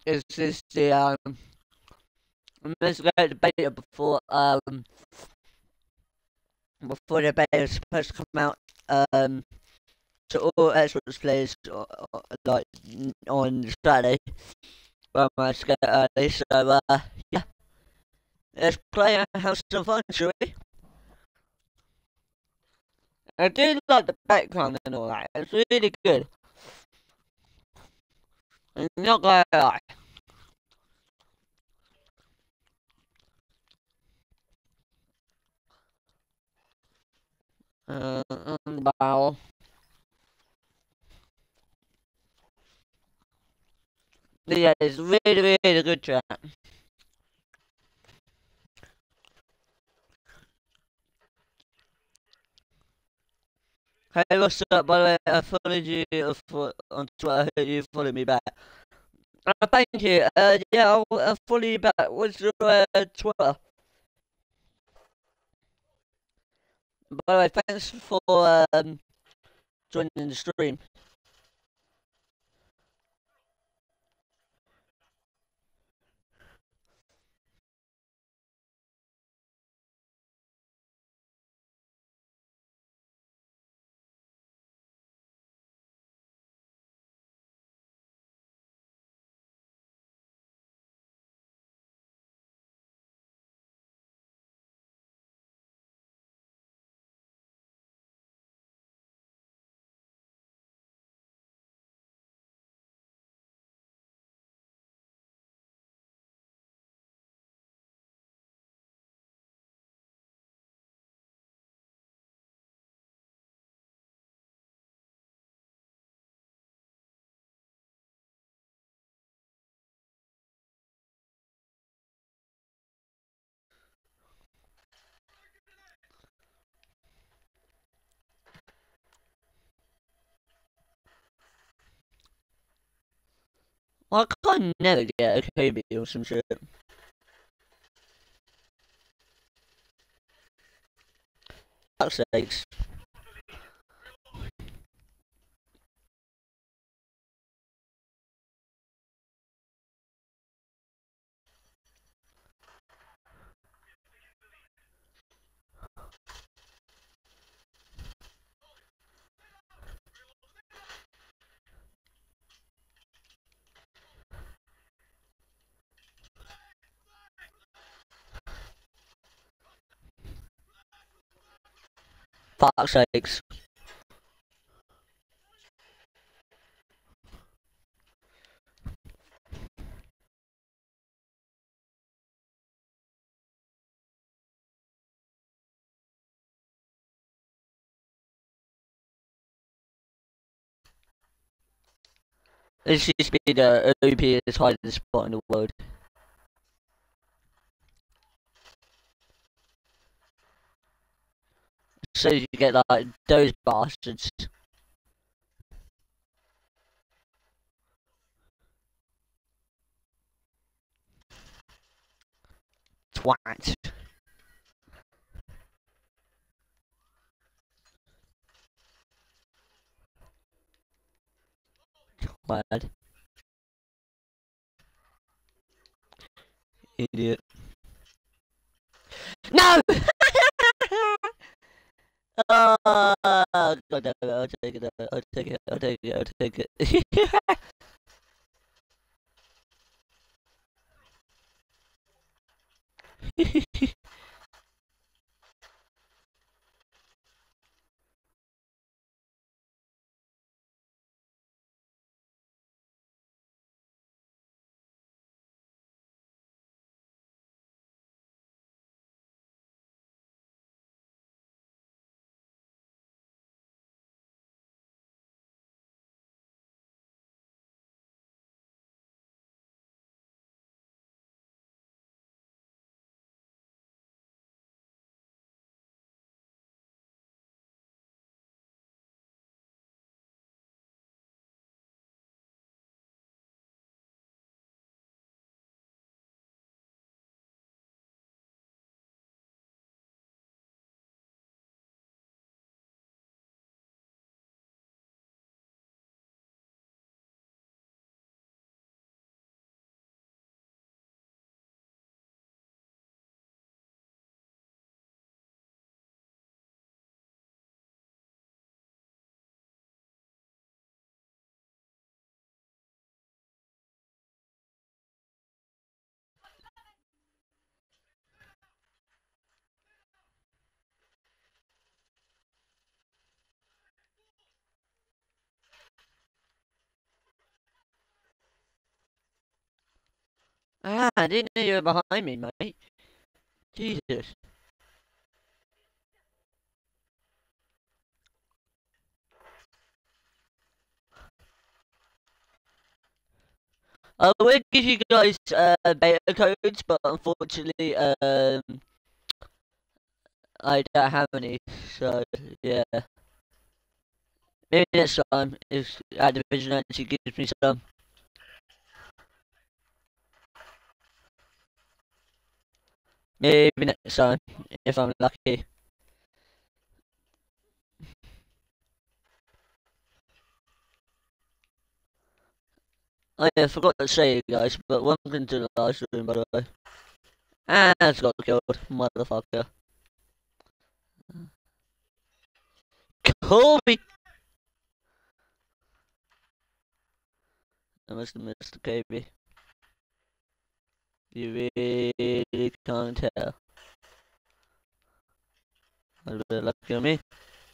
is this the let's go to the beta before the beta is supposed to come out to all Xbox players like on Saturday. Well, I must get early, so yeah, let's play and have some fun, shall we? I do like the background and all that. It's really good. I'm not gonna lie. Wow. Yeah, it's really, really good track. Hey, what's up, by the way? I followed you on Twitter. You followed me back. Thank you. Yeah, I'll follow you back. What's your Twitter? By the way, thanks for joining the stream. I can't never get a Kobe or some shit. Fuck's sakes. Fuck's sakes. This used to be the OP's hiding spot in the world. So you get like those bastards. Twat. Bad. Idiot. No! Oh, God damn it, I'll take it, I'll take it, I'll take it, I'll take it. I didn't know you were behind me, mate. Jesus. I would give you guys beta codes, but unfortunately, I don't have any. So yeah, maybe next time if Activision actually gives me some. Maybe next time if I'm lucky. Oh yeah, I forgot to say, guys, but welcome to the last room, by the way. And it's got killed, motherfucker. Kobe! I must have missed the KB. You really can't tell. A bit lucky on me.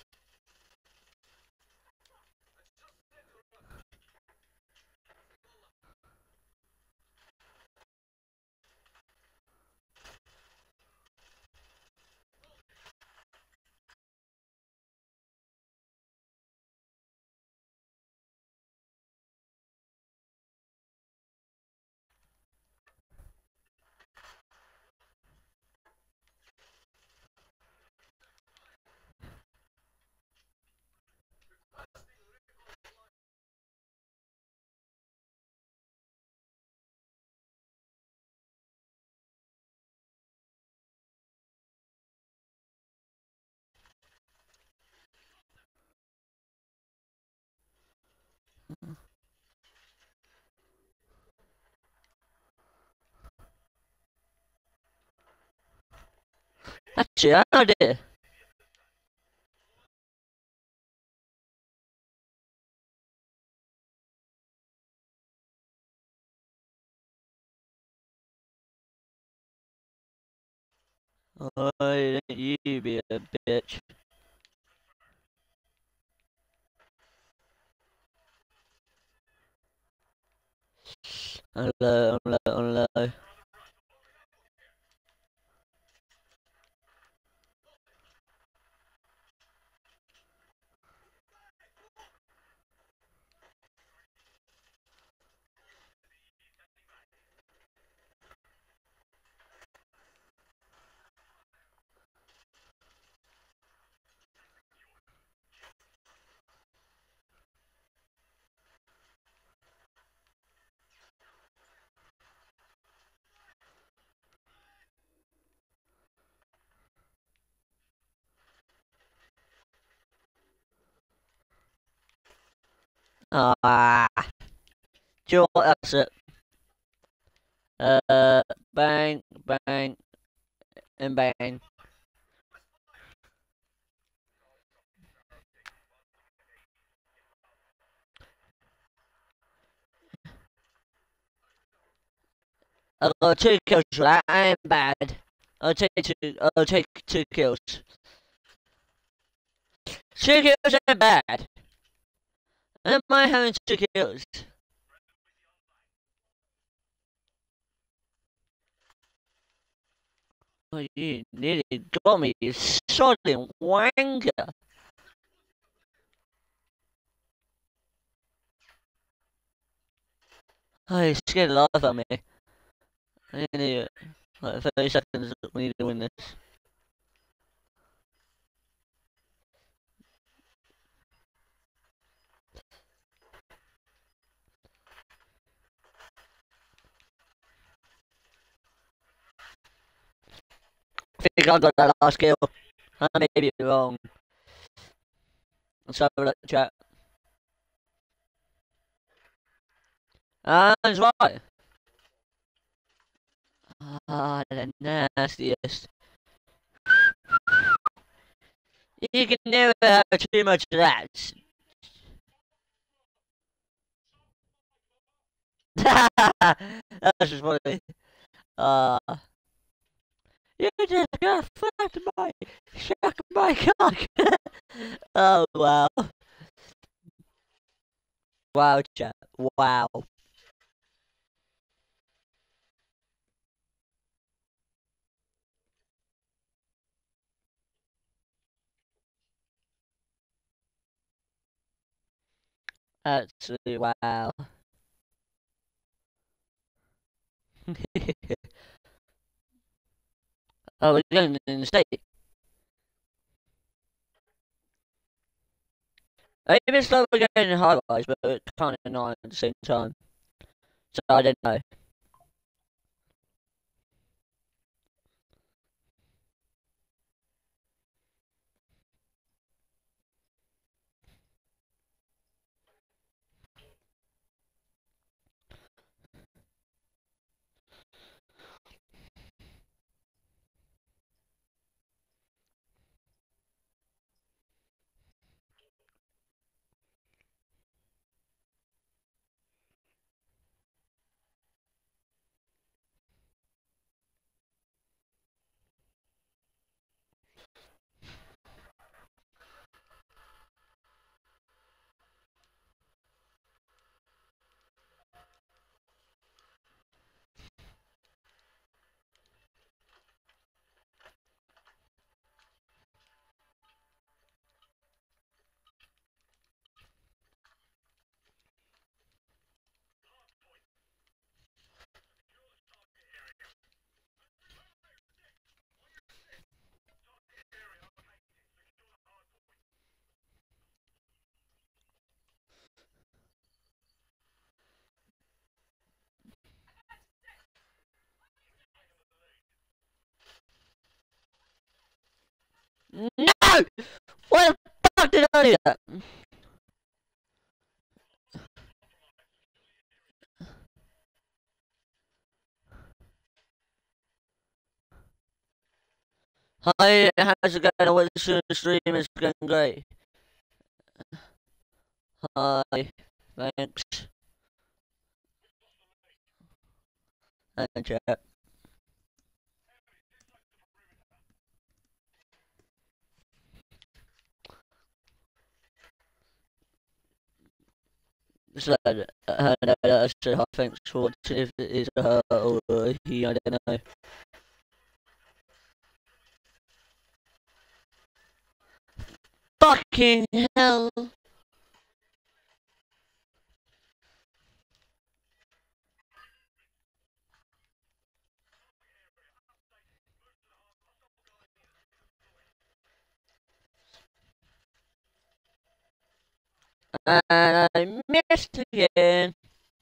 Actually, I did. Oh, you be a bitch. Hello, hello, hello. Ah, do you know what? That's it. Bang, bang, and bang. I got 2 kills for that. I ain't bad. I'll take two. I'll take 2 kills. 2 kills ain't bad. I don't mind having 2 kills. Oh, you nearly got me, you sodding wanker. Oh, you scared the life out of me. I need like 30 seconds. We need to win this. I think I got that last kill. I may be wrong. Let's have a look at the chat. That's right. Ah, the nastiest. You can never have too much of that. That's just funny. Uh, you just got fucked by suck my cock. Oh wow. Wow, chat. Wow. Absolutely wow. Oh, we're going in the state. Maybe it's like we're going in high rise, but we're kind of not at the same time. So I don't know. No! Why the fuck did I do that? Hi, how's it going? I was the stream is going great. Hi, thanks. And chat. So, no, so hi, thanks for watching. If it is her or he, I don't know. Fucking hell! And I missed again.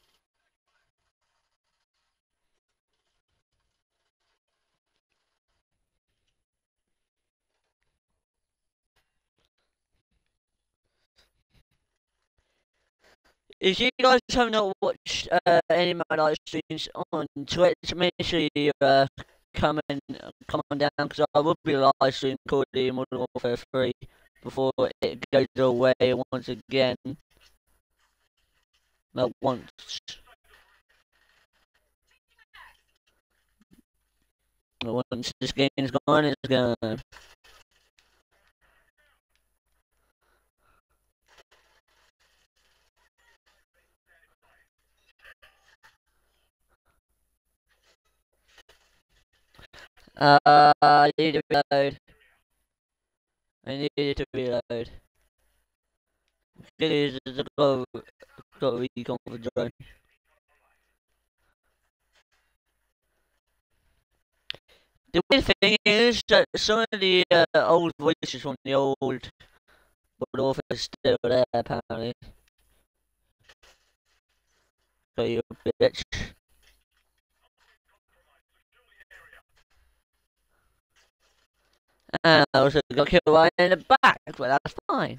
If you guys have not watched any of my live streams on Twitch, make sure you come on down because I will be live streaming Call of Duty Modern Warfare 3 before it goes away once again. Not once. Once this game is gone, it's gone. I need to reload. I need to reload. This is a go recon for drone. The weird thing is that some of the old voices from the old Modern Warfare are still there apparently. So you bitch. And I also got killed right in the back, but that's fine.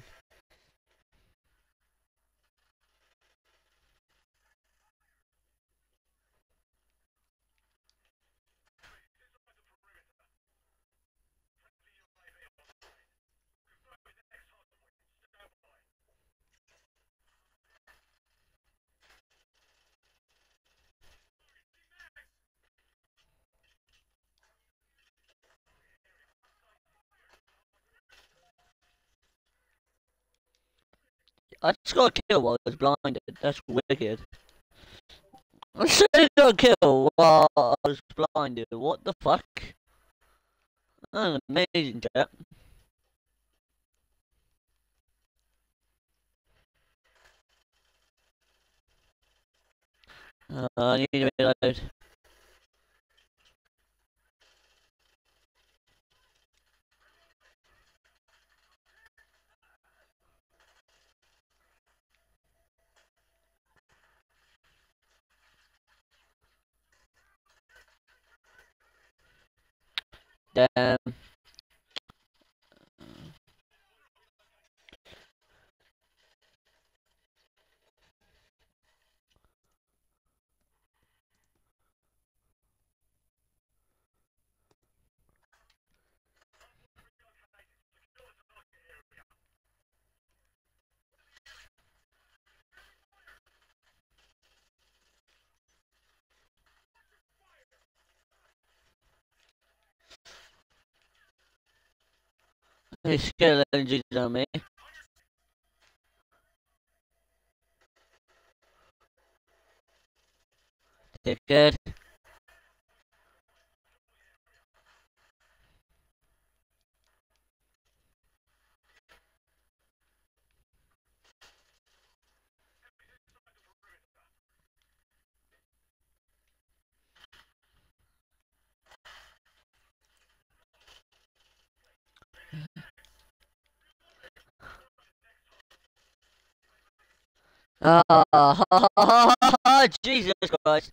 I just got killed while I was blinded. That's wicked. I just got killed while I was blinded. What the fuck? That's an amazing, chat. I need to reload. Damn. He's skeletons on me. Dickhead. Oh, Jesus Christ.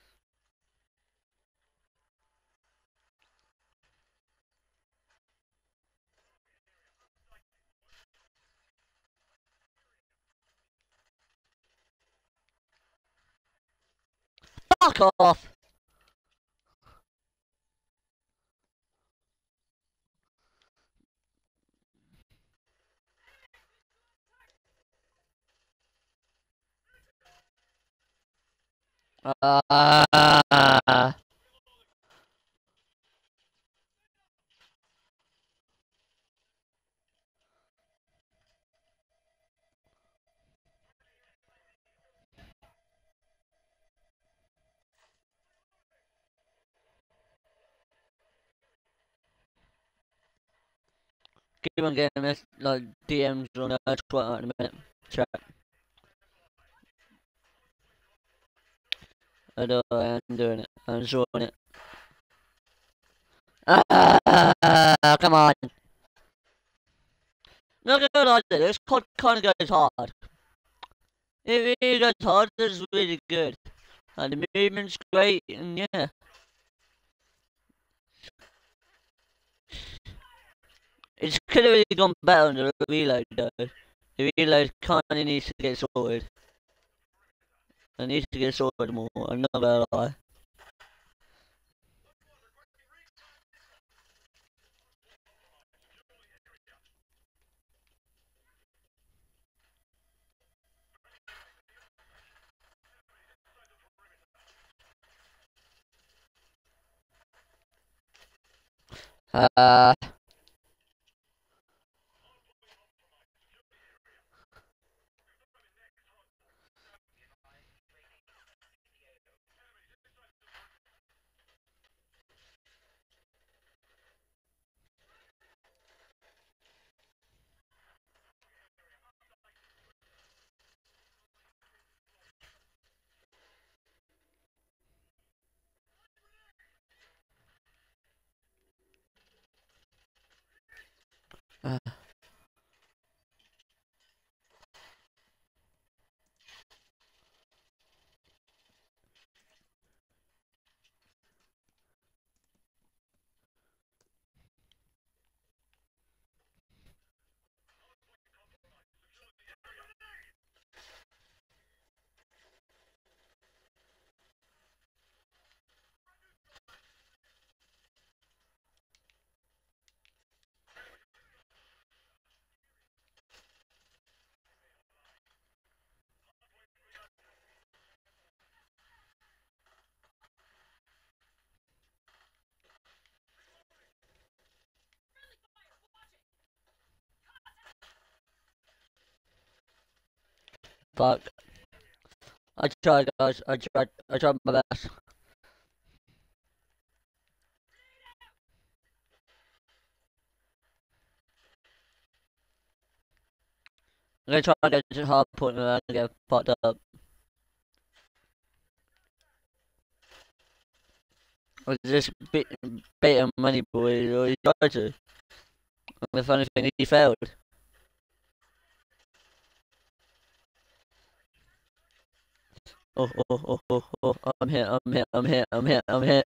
Fuck off. Keep on getting this, like, DMs on Twitter in a minute. Chat. I know I am doing it. I'm showing it. Come on. Not gonna lie, this kind of goes hard. It really goes hard, it's really good. And the movement's great, and yeah. It could have really gone better on the reload though. The reload kinda needs to get sorted. It needs to get sorted more, I'm not gonna lie. Uh, uh, fuck. I tried guys, I tried my best. I'm gonna try and get to the hard point where I get fucked up. Or just bait on Money Boy, or he tried to. And the funny thing, he failed. Oh, I'm here.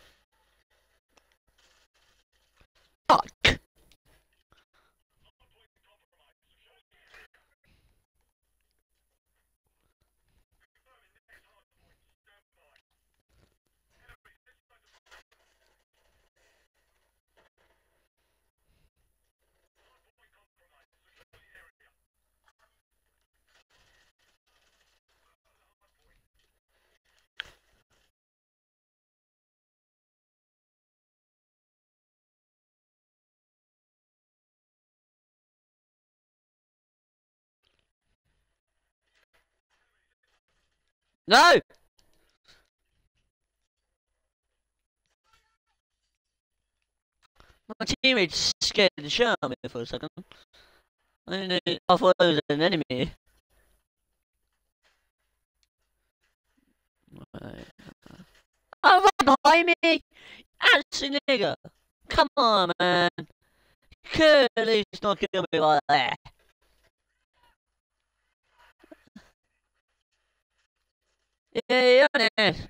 Fuck! No! My teammates scared the shit out of me for a second. I thought it was an enemy. Right. Oh, right behind me! Actually, nigga! Come on, man! Could at least not kill me like that. Yeah, you're honest.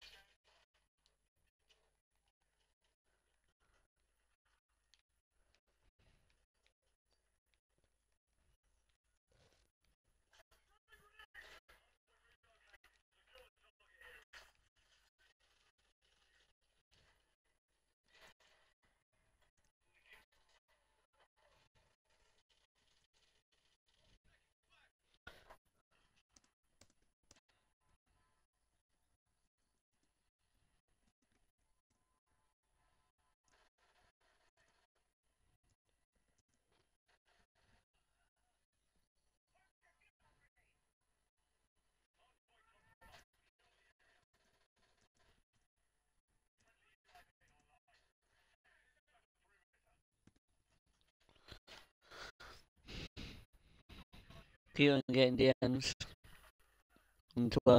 Keep on getting DMs on Twitter.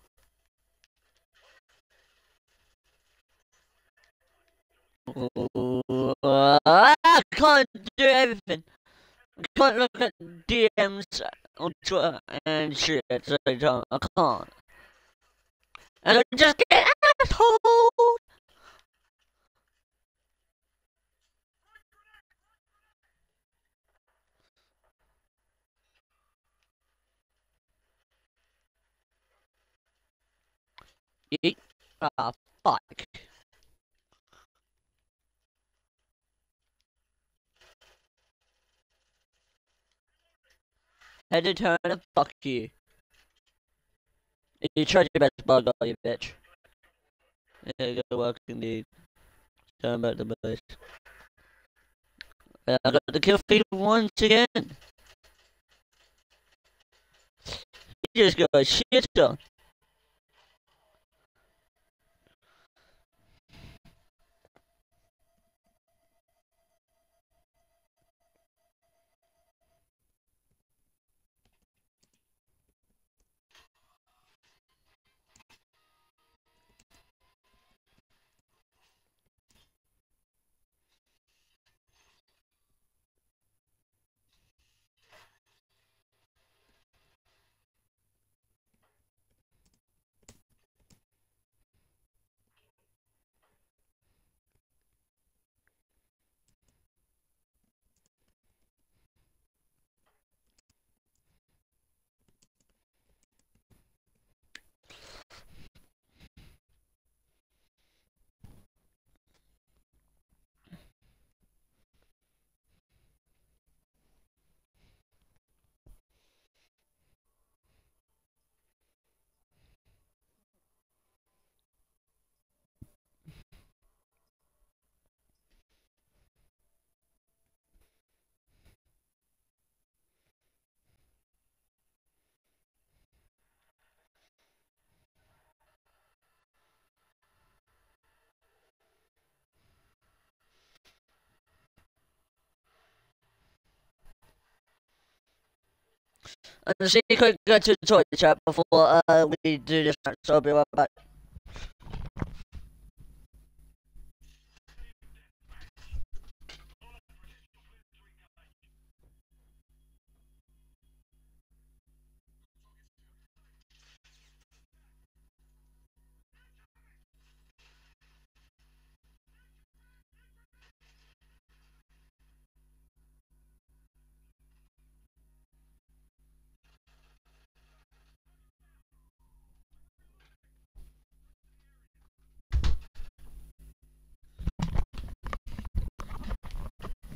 I can't do everything. I can't look at DMs on Twitter and shit at the same time. I can't. And I just get asshole. Yeet. Ah, fuck. Had to turn and fuck you. You tried your best, bug, you bitch. Yeah, good work indeed. Turn back the base. I got the kill feed once again. You just got shit done. And see, quick, go to the toilet chat before we do this. So I'll be right back.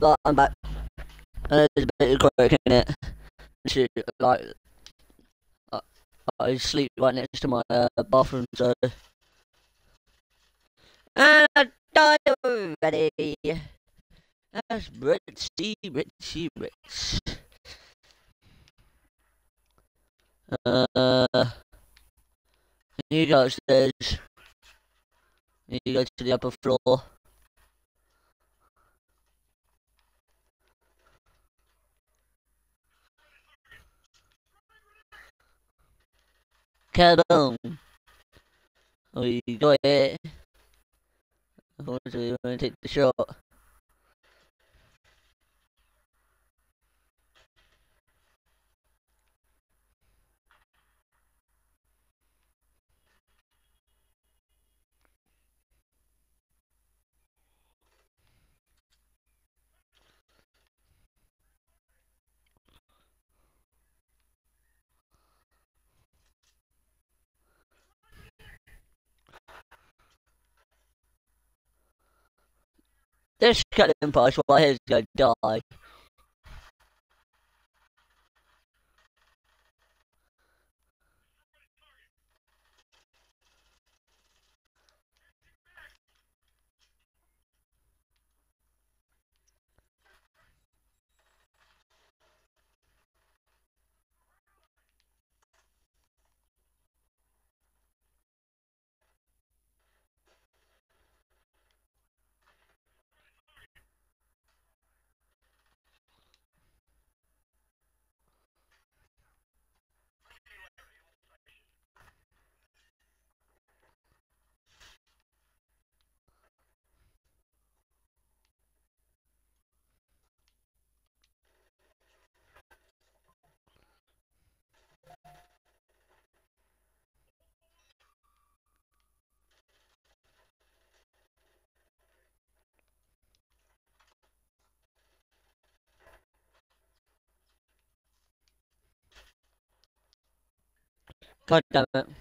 But I'm back. And there's a bit of crack in it. Shit, like, I, I sleep right next to my bathroom, so. And I died already. That's Richie, Richie, Rich. You go upstairs. You go to the upper floor. Kaboom! Oh, you got it. So you want to take the shot? This cut impulse while he's gonna die. God damn it.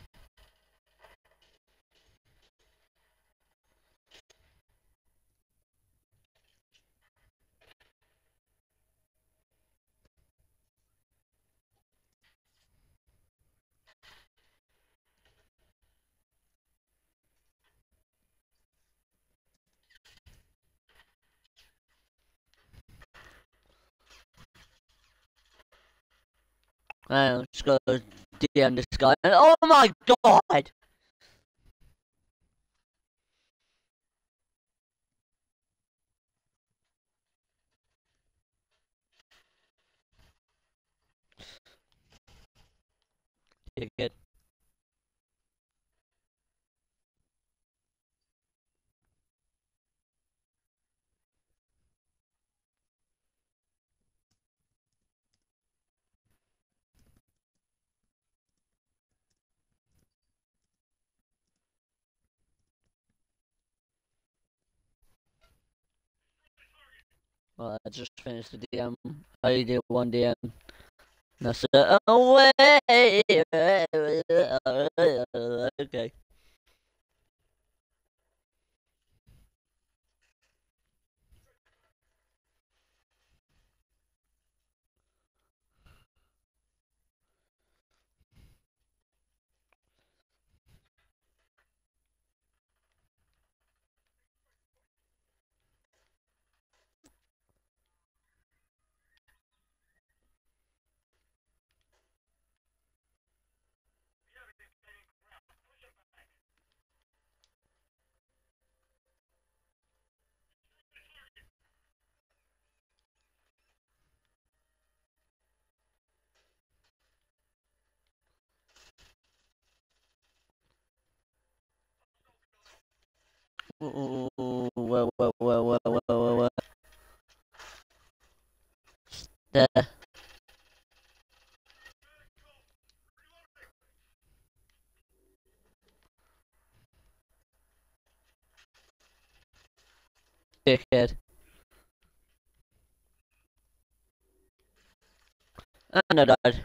I'm just gonna DM this guy. Oh my god! You're good. Well, I just finished the DM. I did one DM. That's it. Away! Okay. Well. There. Dickhead. And I died.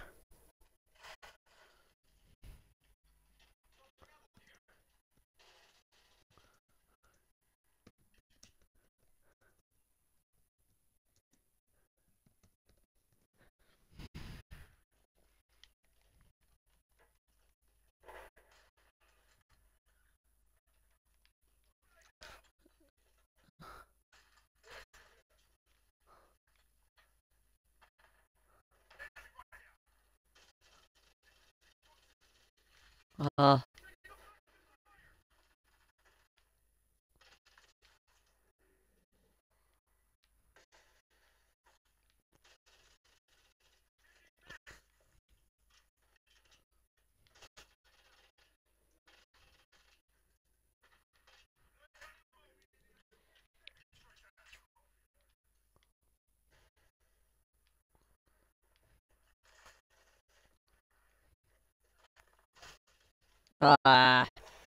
Uh, ah.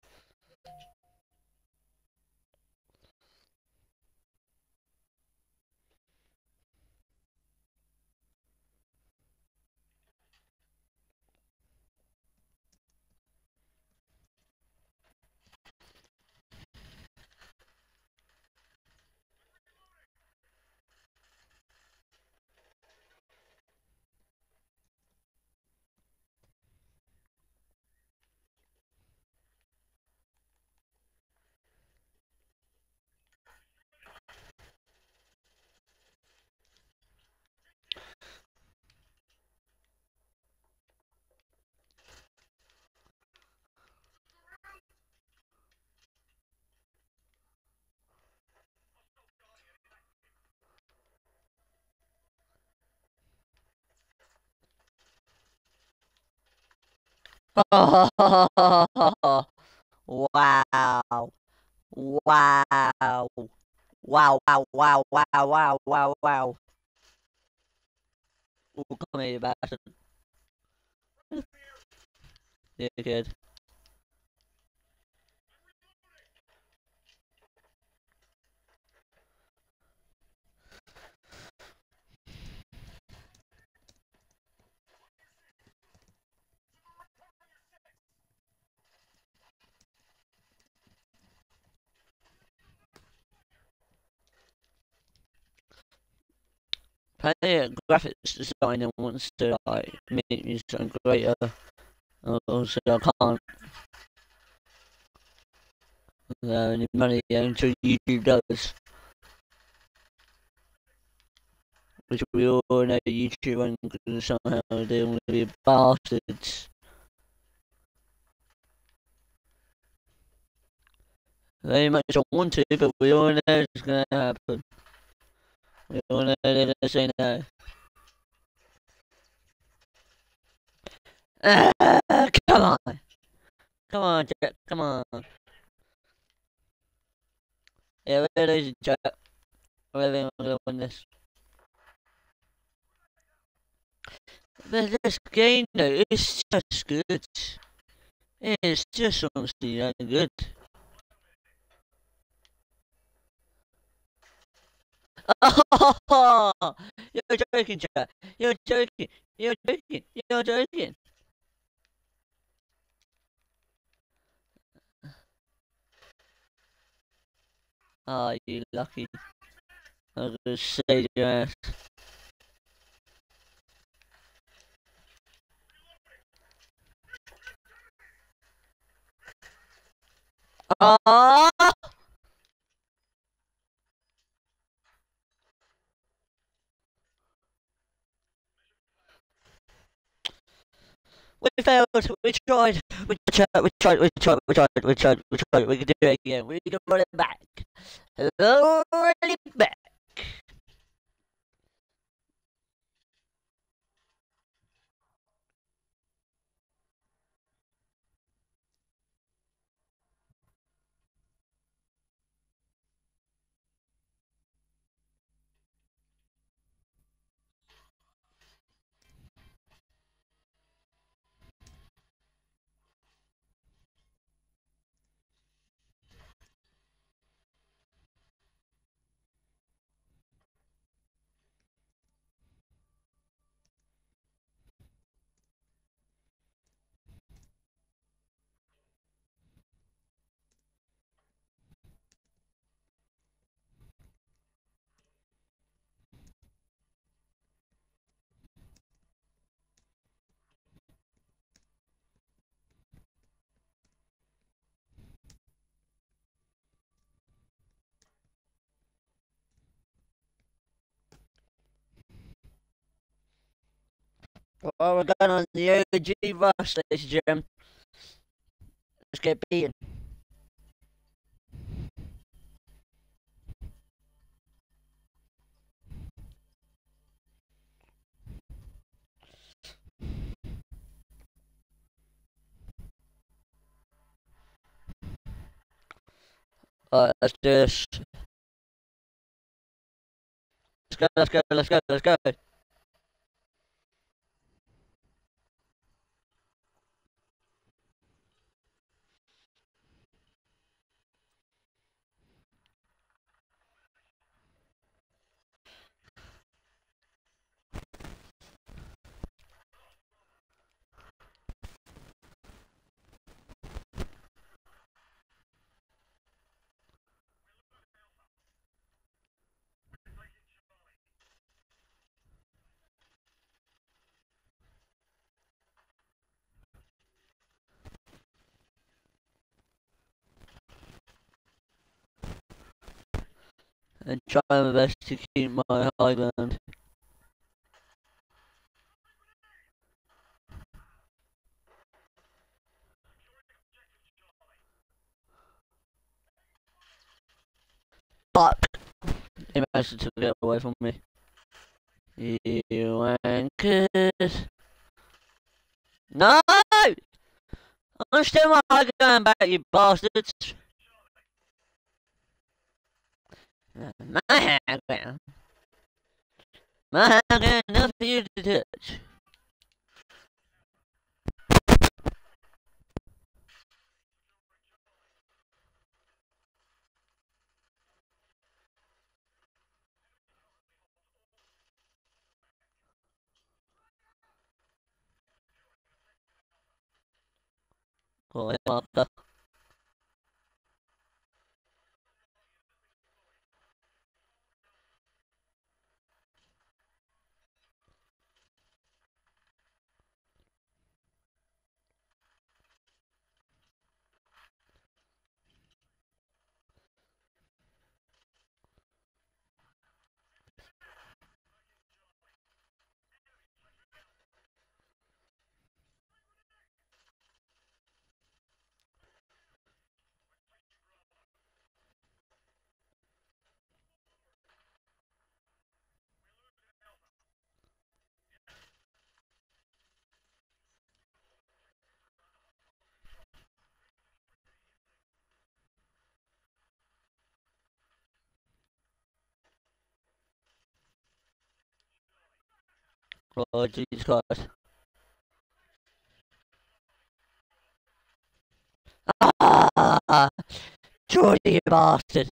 Wow. Wow. Wow, wow, wow, wow, wow, wow, wow. Ooh, come here, you bastard. Yeah, good. Plenty of graphics designer wants to like make me something greater. Also, I can't any money until YouTube does, which we all know YouTube and somehow they're going to be bastards. Very much don't want to, but we all know it's going to happen. We all know they're going to say no. Come on! Come on, Jack, come on. Yeah, we're losing, Jack. We're going to win this. But this game, though, it's just good. It's just honestly that good. Oh, you're joking, Jack. You're joking. You're joking. You're joking. Oh, you lucky. I was gonna say your ass. Oh! We failed. We tried. We tried. We tried. We tried. We tried. We tried. We tried. We can do it again. We can run it back. Run it back. Well, we're going on the OG rush, ladies and gentlemen. just get beaten. Alright, let's do this. Let's go, let's go, let's go, let's go. And try my best to keep my high ground. Fuck! He managed to get away from me. You wankers. No! I'm still my high ground back, you bastards! My high ground. My high ground, enough for you to touch. Oh, yeah, oh, Jesus Christ. Ah! Jordy, you bastard!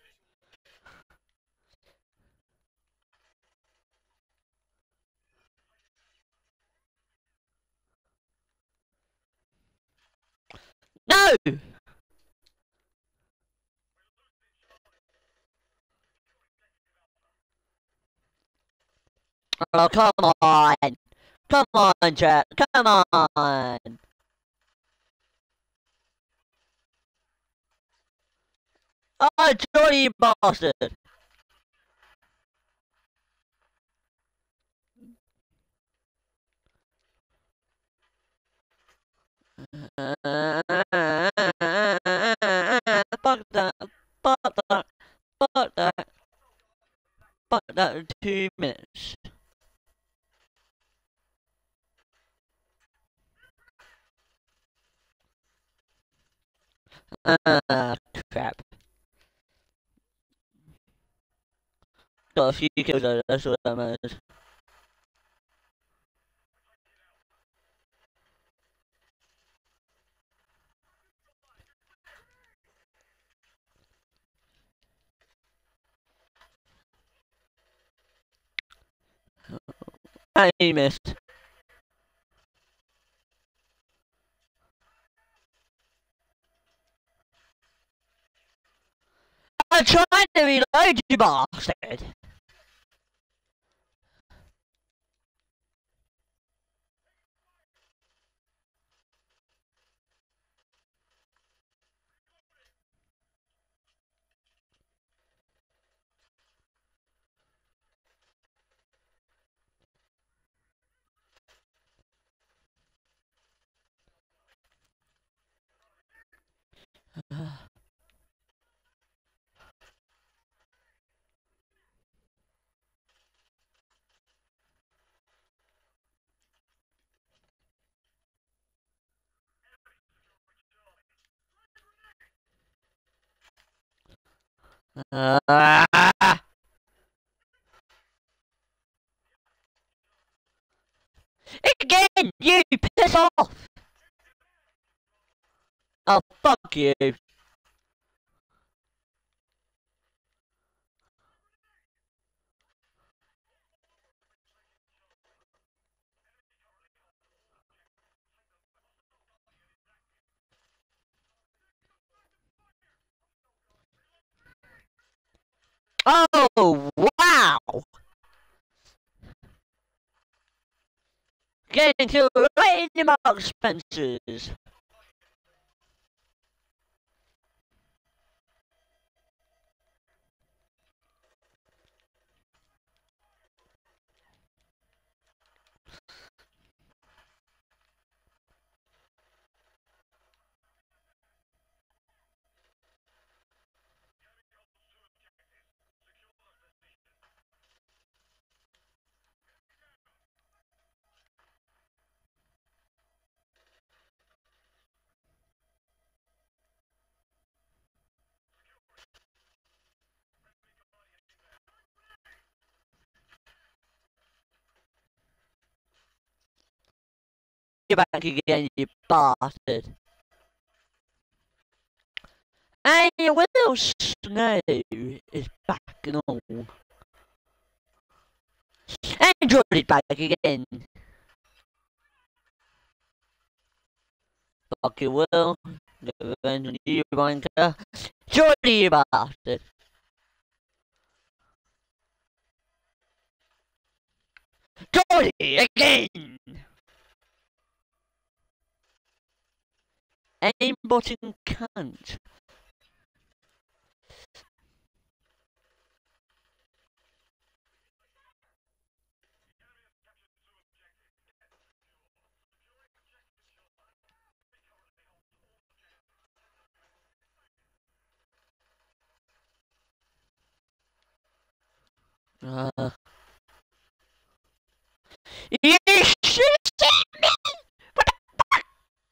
No! Oh, come on! Come on, Jack! Come on! Oh, Jordy, you bastard! Fuck that! Fuck that! Fuck that! Fuck that in 2 minutes. Ah, crap. Got a few kills though, that's all that matters. And he missed. I'm trying to reload, you bastard! Again, you piss off! Oh, fuck you. Oh, wow! Getting to right in the Mark Spencers. You're back again, you bastard. And Will Snow is back and all. And Jordy's back again. Fuck you, Will. Never mind you, wanker. Jordy, you bastard. Jordy, again! Aimbotting cunt. You should have seen me! What the fuck?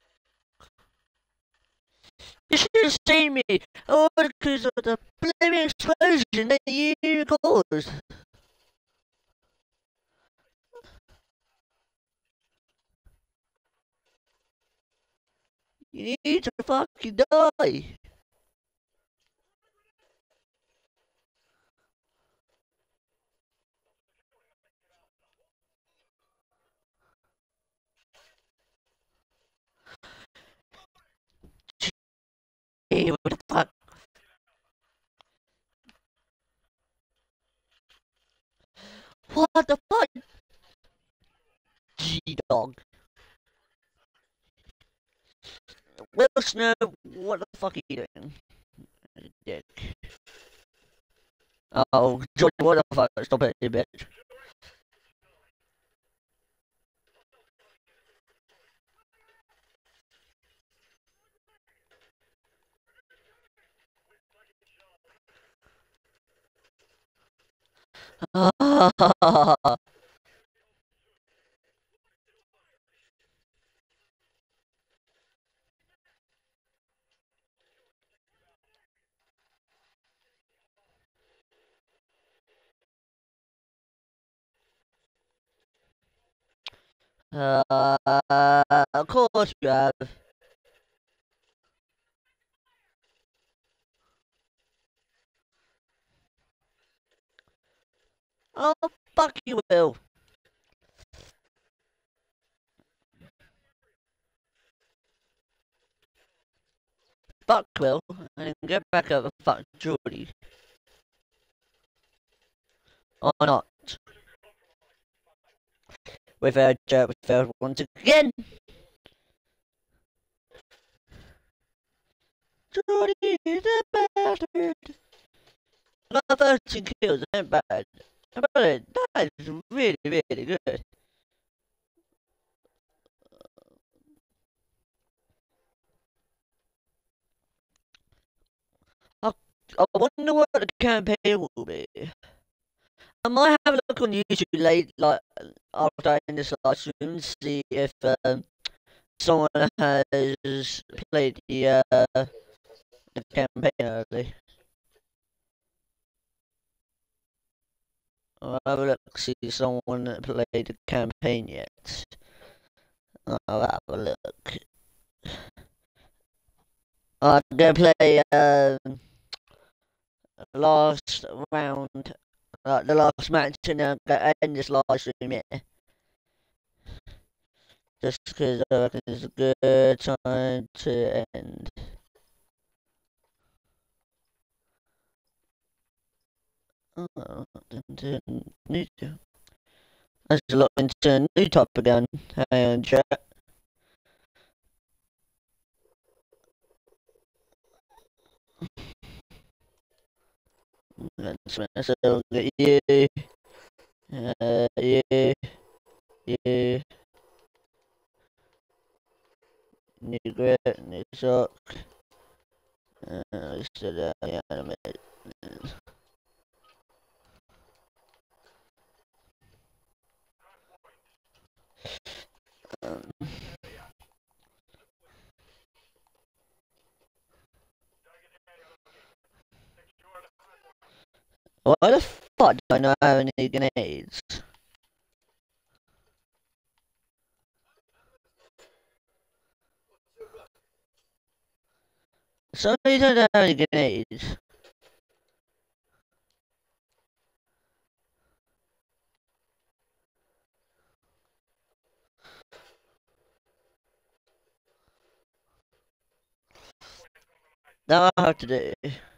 You should have seen me! All because of the blooming explosion that you caused. You need to fucking die! Hey, what the fuck? What the fuck? G-Dog. Will Snow, what the fuck are you doing? Dick. Oh, Johnny, what the fuck? Stop it, you bitch. Of course you have. Oh, fuck you, Will. Fuck Will, and get back up and fuck Jordy. Or not. We failed once again. Jordy is a bastard. I got 13 kills, ain't bad. But that is really, really good. I wonder what the campaign will be. I might have a look on YouTube late, like after I end this live stream, see if someone has played the campaign early. I'll have a look, see someone that played the campaign yet. I'll have a look. I'm gonna play last round, the last match, and then I'm gonna end this live stream here. Just because I reckon it's a good time to end. Oh, into new. Let's look into a new topic again. Hang on, chat. So we'll get you, you, you, new grit, new sock. Still the animate. Um, why the fuck do I not have any grenades? So you don't have any grenades. Now I have to do.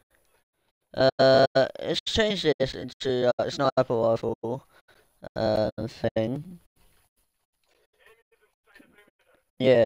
Let's change this into sniper rifle thing. Yeah.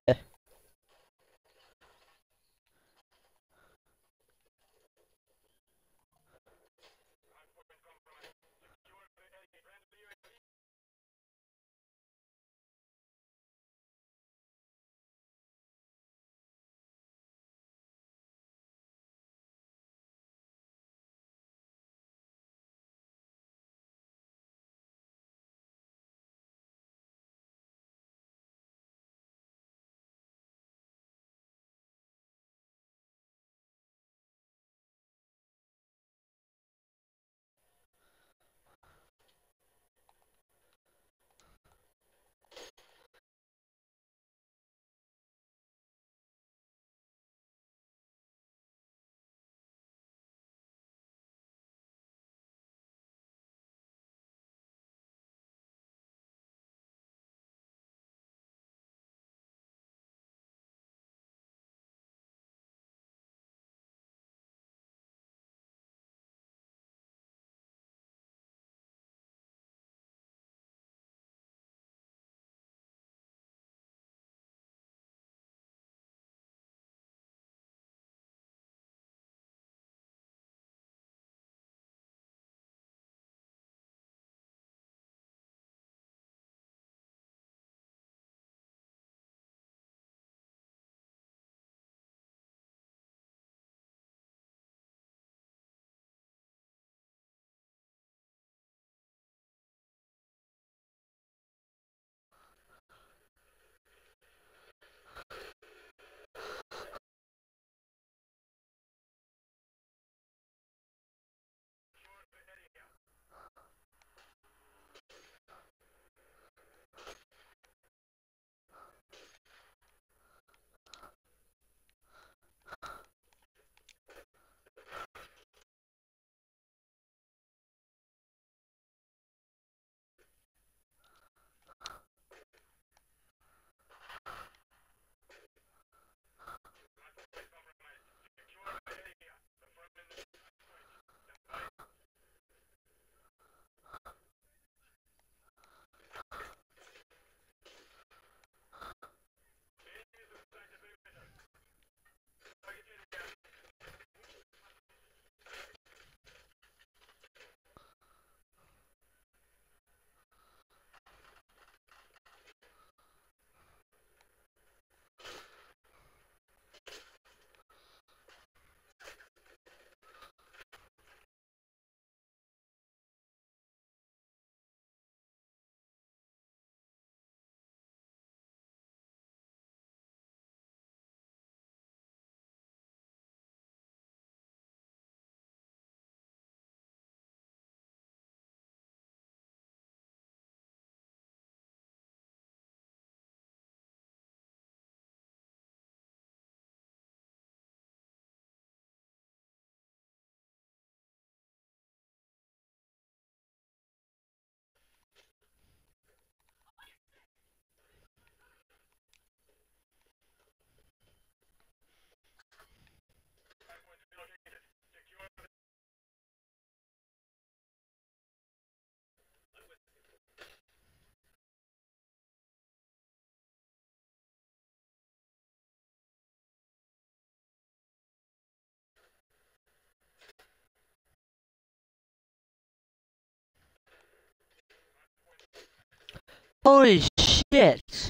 Holy shit!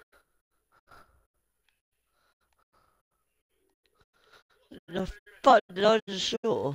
The fuck did I just saw?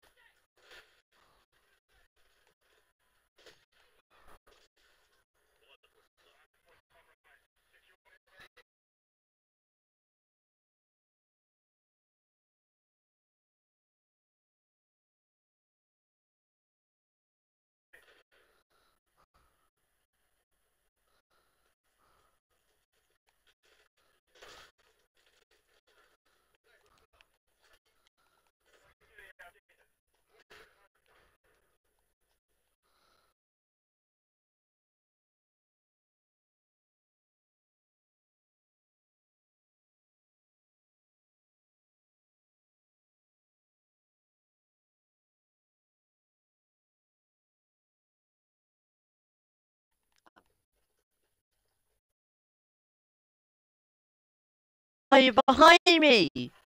Are you behind me?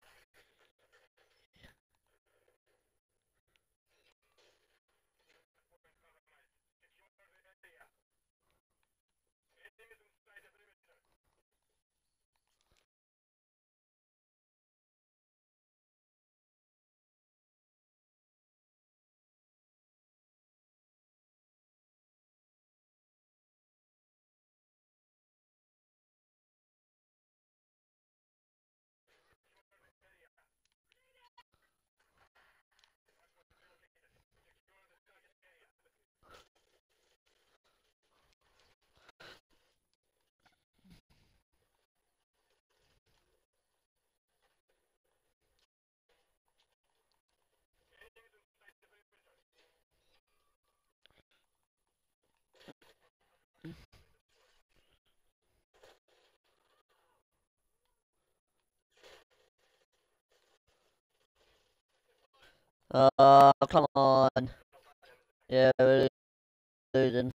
Come on. Yeah, we're losing.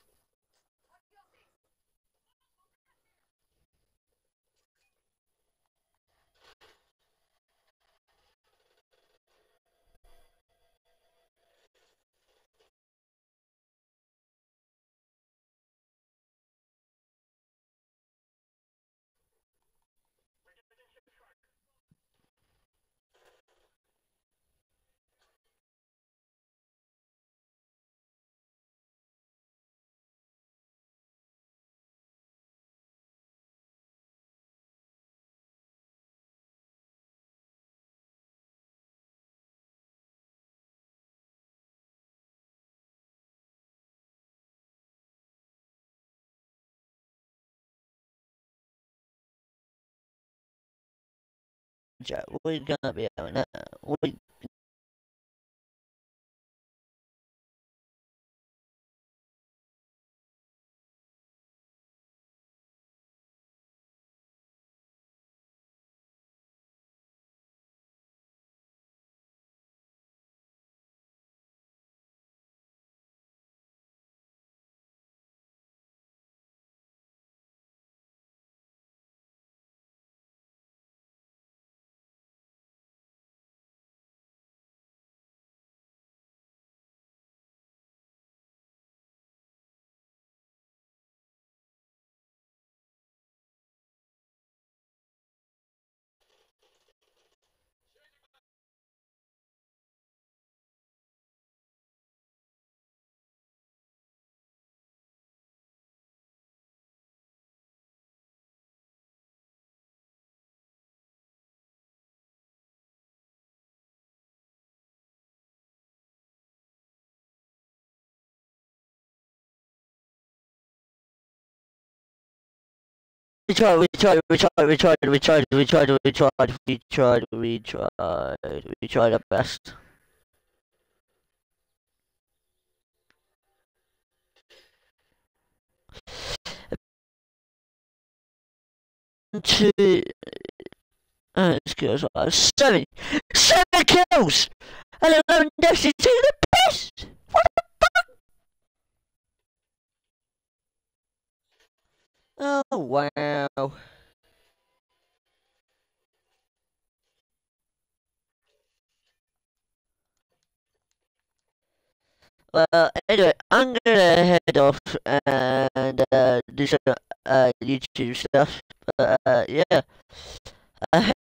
Jack, we're gonna be having that. We we tried our best. Two, skills, seven kills, and 11 deaths. It's the best. What the fuck? Oh wow. Well, anyway, I'm gonna head off and do some YouTube stuff. But yeah,